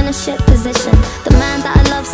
in a shit position. The man that I love